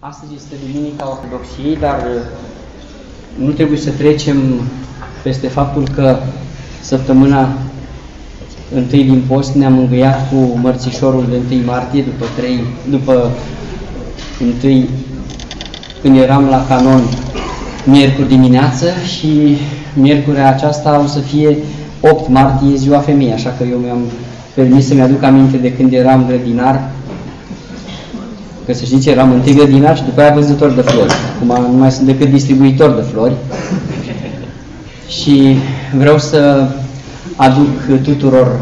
Astăzi este Duminica Ortodoxiei, dar nu trebuie să trecem peste faptul că săptămâna 1 din post ne-am îngăiat cu mărțișorul de 1 martie, după 1, când eram la canon miercuri dimineață, și miercurea aceasta o să fie 8 martie, ziua femeii, așa că eu mi-am permis să-mi aduc aminte de când eram grădinar, că să știți, eram întâi grădinar și după aia vânzător de flori. Acum nu mai sunt decât distribuitor de flori. Și vreau să aduc tuturor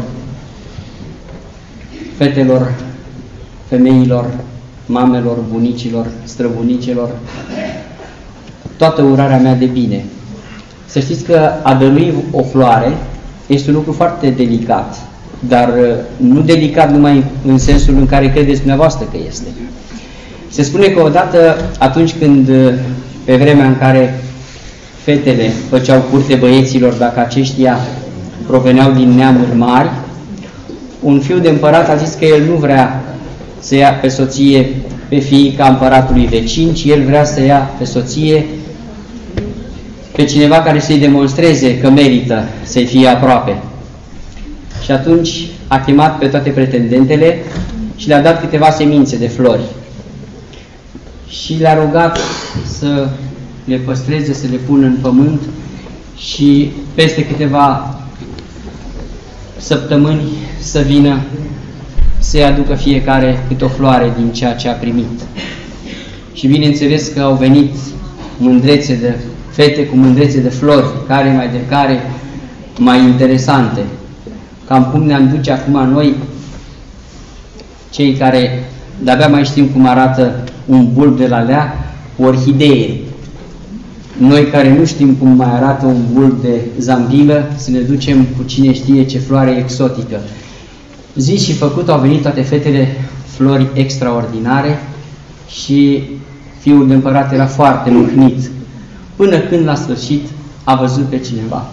fetelor, femeilor, mamelor, bunicilor, străbunicilor, toată urarea mea de bine. Să știți că a dărui o floare este un lucru foarte delicat, dar nu delicat numai în sensul în care credeți dumneavoastră că este. Se spune că odată, atunci când, pe vremea în care fetele făceau curte băieților, dacă aceștia proveneau din neamuri mari, un fiu de împărat a zis că el nu vrea să ia pe soție pe fiica împăratului vecin, ci el vrea să ia pe soție pe cineva care să-i demonstreze că merită să-i fie aproape. Și atunci a chemat pe toate pretendentele și le-a dat câteva semințe de flori. Și le-a rugat să le păstreze, să le pună în pământ și peste câteva săptămâni să vină să-i aducă fiecare câte o floare din ceea ce a primit. Și bineînțeles că au venit mândrețe de fete cu mândrețe de flori, care mai de care mai interesante. Cam cum ne-am duce acum noi, cei care de-abia mai știm cum arată un bulb de la lea, cu orhidee. Noi care nu știm cum mai arată un bulb de zambilă, să ne ducem cu cine știe ce floare exotică. Zis și făcut, au venit toate fetele flori extraordinare și fiul de împărat era foarte mâhnit, până când la sfârșit a văzut pe cineva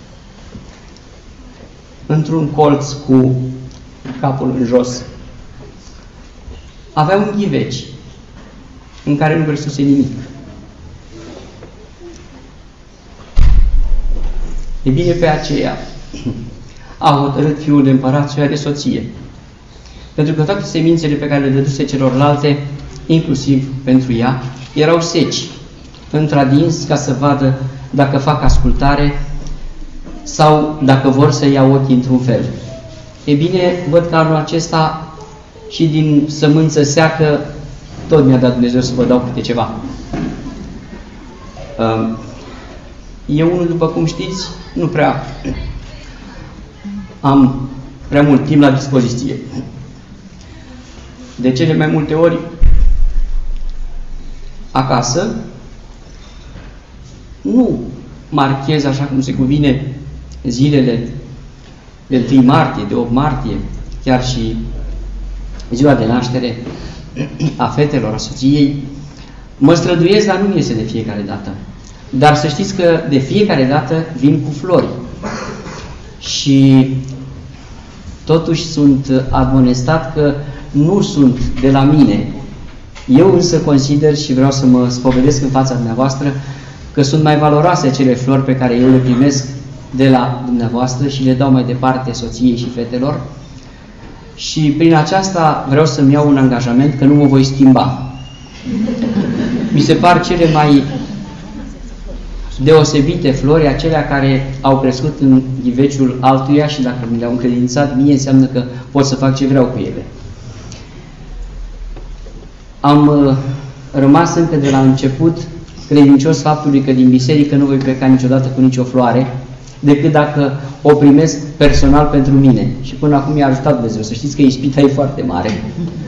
într-un colț cu capul în jos. Avea un ghiveci în care nu vărsuse nimic. E bine, pe aceea a hotărât fiul de împărat să o ia de soție. Pentru că toate semințele pe care le dăduse celorlalte, inclusiv pentru ea, erau seci, într-adins ca să vadă dacă fac ascultare sau dacă vor să ia ochii într-un fel. E bine, văd că anul acesta și din sămânță seacă tot mi-a dat Dumnezeu să vă dau câte ceva. Eu unul, după cum știți, nu prea am prea mult timp la dispoziție. De cele mai multe ori, acasă, nu marchez așa cum se cuvine zilele de 1 martie, de 8 martie, chiar și ziua de naștere a fetelor, a soției. Mă străduiesc, dar nu iese de fiecare dată. Dar să știți că de fiecare dată vin cu flori. Și totuși sunt admonestat că nu sunt de la mine. Eu însă consider și vreau să mă spovedesc în fața dumneavoastră că sunt mai valoroase acele flori pe care eu le primesc de la dumneavoastră și le dau mai departe soției și fetelor. Și prin aceasta vreau să-mi iau un angajament că nu mă voi schimba. Mi se par cele mai deosebite flori, acelea care au crescut în ghiveciul altuia și dacă mi le-au încredințat mie, înseamnă că pot să fac ce vreau cu ele. Am rămas încă de la început credincios faptului că din biserică nu voi pleca niciodată cu nicio floare, decât dacă o primesc personal pentru mine. Și până acum mi-a ajutat Dumnezeu. Să știți că ispita e foarte mare.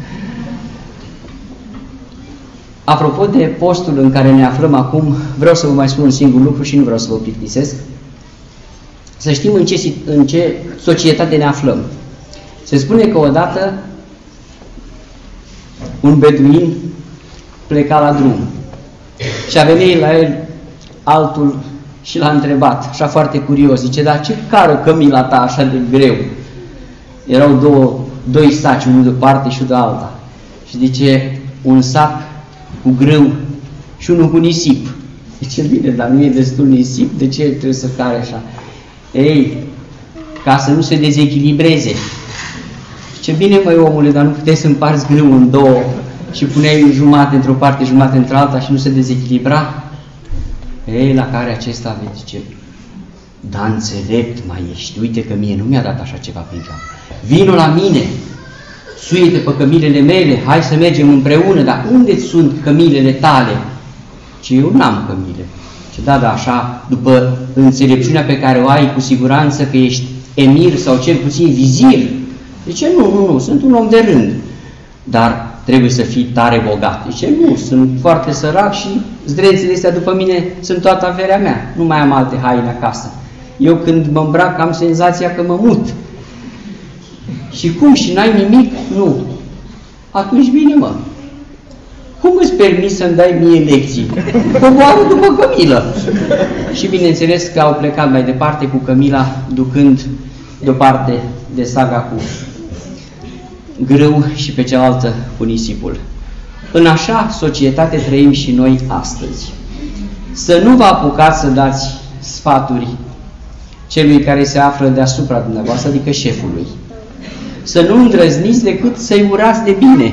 Apropo de postul în care ne aflăm acum, vreau să vă mai spun un singur lucru și nu vreau să vă plictisesc. Să știm în ce societate ne aflăm. Se spune că odată un beduin pleca la drum și a venit la el altul și l-a întrebat, așa foarte curios, zice, dar ce cară cămila ta așa de greu? Erau doi saci, unul de o parte și de alta. Și zice, un sac cu grâu și unul cu nisip. Zice, bine, dar nu e destul nisip, de ce trebuie să care așa? Ei, ca să nu se dezechilibreze. Zice, bine, măi, omule, dar nu puteți să împarți grâu în două și puneai jumate într-o parte, jumate într-alta și nu se dezechilibra? Ei, la care acesta zice, da, înțelept mai ești, uite că mie nu mi-a dat așa ceva prin cap. Vino la mine, suie-te pe cămilele mele, hai să mergem împreună, dar unde sunt cămilele tale? Și eu n-am cămile. Și da, așa, după înțelepciunea pe care o ai, cu siguranță că ești emir sau cel puțin vizir. Zice, nu, sunt un om de rând, dar trebuie să fii tare bogat. Zice, nu, sunt foarte sărac și zdrențele astea după mine sunt toată averea mea, nu mai am alte haine acasă. Eu când mă îmbrac am senzația că mă mut. Și cum? Și n-ai nimic? Nu. Atunci bine, mă. Cum îți permis să-mi dai mie lecții? Coboară după cămilă. Și bineînțeles că au plecat mai departe cu cămila, ducând deoparte de saga cu grâu și pe cealaltă cu nisipul. În așa societate trăim și noi astăzi. Să nu vă apucați să dați sfaturi celui care se află deasupra dumneavoastră, adică șefului. Să nu îndrăzniți decât să-i urați de bine.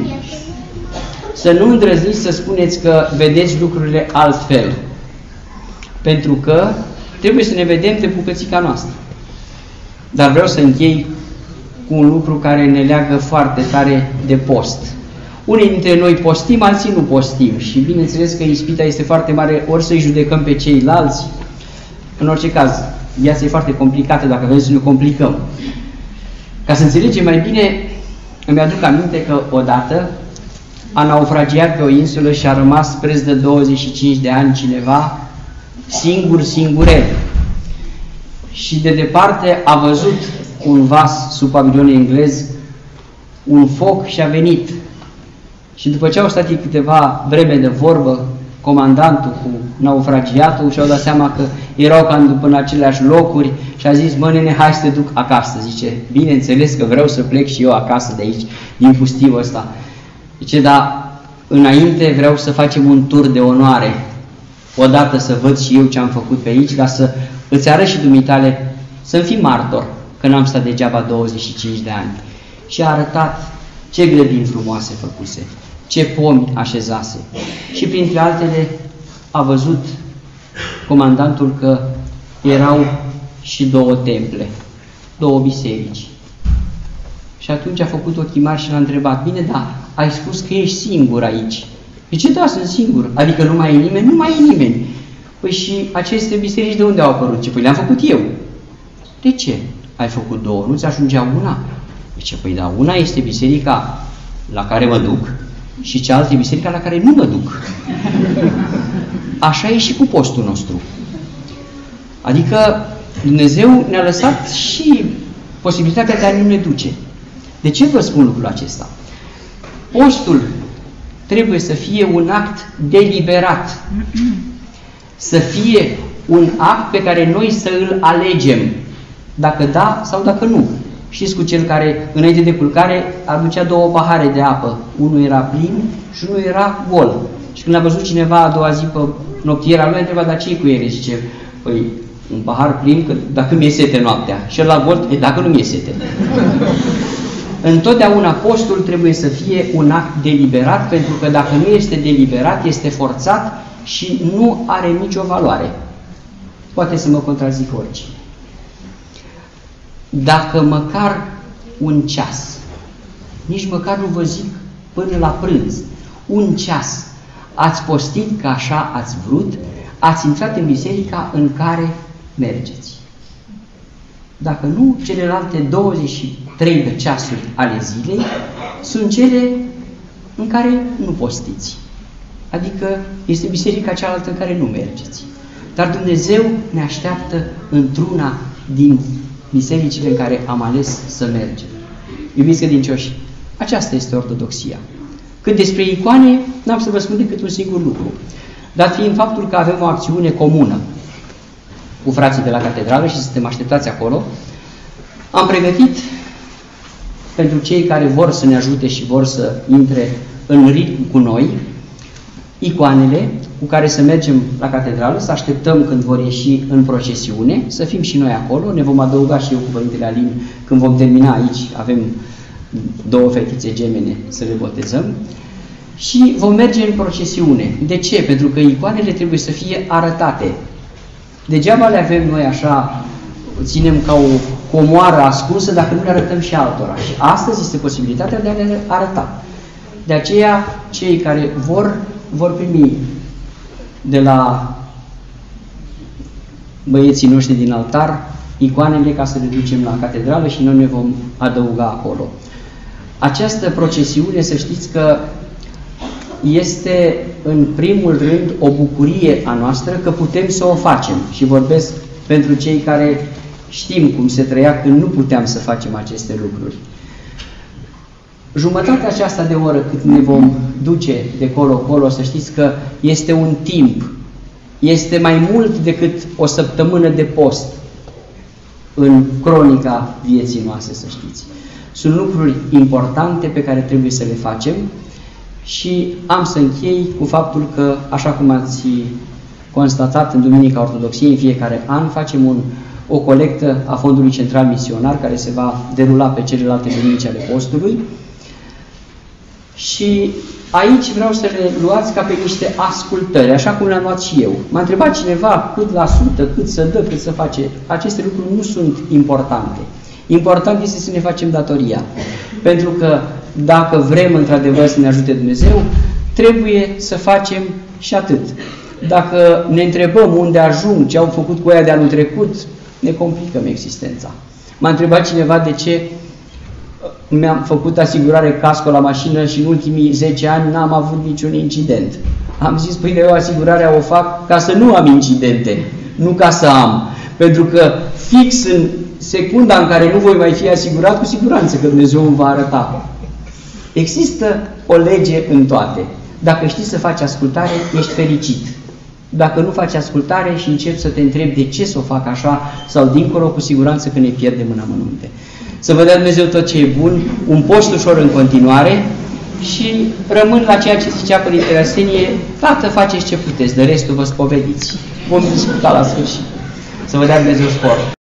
Să nu îndrăzniți să spuneți că vedeți lucrurile altfel. Pentru că trebuie să ne vedem de bucățica noastră. Dar vreau să închei cu un lucru care ne leagă foarte tare de post. Unii dintre noi postim, alții nu postim. Și bineînțeles că ispita este foarte mare, ori să-i judecăm pe ceilalți. În orice caz, viața e foarte complicată dacă vrem să ne complicăm. Ca să înțelegem mai bine, îmi aduc aminte că odată a naufragiat pe o insulă și a rămas preț de 25 de ani cineva, singurel. Și de departe a văzut un vas sub pavilion englez, un foc și a venit. Și după ce au stat câteva vreme de vorbă, comandantul cu naufragiatul și-au dat seama că erau cam în aceleași locuri și a zis, mă, nene, hai să te duc acasă. Zice, bineînțeles că vreau să plec și eu acasă de aici, din pustiul ăsta. Zice, dar înainte vreau să facem un tur de onoare, odată să văd și eu ce am făcut pe aici, dar să îți arăt și dumitale, să-mi fii martor, că n-am stat degeaba 25 de ani. Și a arătat ce grădini frumoase făcuse, ce pomi așezase. Și printre altele a văzut comandantul că erau și 2 temple, 2 biserici. Și atunci a făcut ochii mari și l-a întrebat, bine, da, ai spus că ești singur aici. Zice, da, sunt singur. Adică nu mai e nimeni? Nu mai e nimeni. Păi și aceste biserici de unde au apărut? Păi le-am făcut eu. De ce? Ai făcut 2, nu ți ajungea una? Zice, păi da, una este biserica la care mă duc și cealaltă e biserica la care nu mă duc. Așa e și cu postul nostru. Adică Dumnezeu ne-a lăsat și posibilitatea de a nu ne duce. De ce vă spun lucrul acesta? Postul trebuie să fie un act deliberat. Să fie un act pe care noi să îl alegem. Dacă da sau dacă nu. Știți cu cel care înainte de culcare aducea 2 pahare de apă. Unul era plin și unul era gol. Și când a văzut cineva a doua zi pe noptiera lui, a întrebat, dar ce-i cu ele? Zice, păi un pahar plin, că dacă mi-e sete noaptea. Și la gol, dacă nu mi-e sete. Întotdeauna postul trebuie să fie un act deliberat, pentru că dacă nu este deliberat, este forțat și nu are nicio valoare. Poate să mă contrazic oricine. Dacă măcar un ceas, nici măcar nu vă zic până la prânz, un ceas, ați postit că așa ați vrut, ați intrat în biserica în care mergeți. Dacă nu, celelalte 23 de ceasuri ale zilei sunt cele în care nu postiți. Adică este biserica cealaltă în care nu mergeți. Dar Dumnezeu ne așteaptă într-una din bisericile în care am ales să mergem. Iubiți credincioși, aceasta este ortodoxia. Cât despre icoane, n-am să vă spun decât un singur lucru. Dat fiind faptul că avem o acțiune comună cu frații de la catedrală și suntem așteptați acolo, am pregătit pentru cei care vor să ne ajute și vor să intre în ritm cu noi icoanele cu care să mergem la catedrală, să așteptăm când vor ieși în procesiune, să fim și noi acolo, ne vom adăuga și eu cu Părintele Alin când vom termina aici, avem 2 fetițe gemene să le botezăm, și vom merge în procesiune. De ce? Pentru că icoanele trebuie să fie arătate. Degeaba le avem noi așa, ținem ca o comoară ascunsă dacă nu le arătăm și altora. Și astăzi este posibilitatea de a le arăta. De aceea, cei care vor primi de la băieții noștri din altar icoanele ca să le ducem la catedrală și noi ne vom adăuga acolo. Această procesiune, să știți că este în primul rând o bucurie a noastră că putem să o facem. Și vorbesc pentru cei care știm cum se trăia când nu puteam să facem aceste lucruri. Jumătatea aceasta de oră cât ne vom duce de colo-colo, să știți că este un timp, este mai mult decât o săptămână de post în cronica vieții noastre, să știți. Sunt lucruri importante pe care trebuie să le facem și am să închei cu faptul că, așa cum ați constatat în Duminica Ortodoxiei, în fiecare an facem o colectă a Fondului Central Misionar care se va derula pe celelalte duminici ale postului. Și aici vreau să le luați ca pe niște ascultări, așa cum le-am luat și eu. M-a întrebat cineva cât la sută, cât să dă, cât să face. Aceste lucruri nu sunt importante. Important este să ne facem datoria. Pentru că dacă vrem într-adevăr să ne ajute Dumnezeu, trebuie să facem și atât. Dacă ne întrebăm unde ajung, ce au făcut cu aia de anul trecut, ne complicăm existența. M-a întrebat cineva de ce mi-am făcut asigurare casco la mașină și în ultimii 10 ani n-am avut niciun incident. Am zis, păi eu asigurarea o fac ca să nu am incidente, nu ca să am. Pentru că fix în secunda în care nu voi mai fi asigurat, cu siguranță că Dumnezeu îmi va arăta. Există o lege în toate. Dacă știi să faci ascultare, ești fericit. Dacă nu faci ascultare și începi să te întrebi de ce să o fac așa sau dincolo, cu siguranță că ne pierdem în amănunte. Să vă dea Dumnezeu tot ce e bun, un post ușor în continuare și rămân la ceea ce zicea Părintele Arsenie, Tată, faceți ce puteți, de restul vă spovediți. Vom discuta la sfârșit. Să vă dea Dumnezeu spor.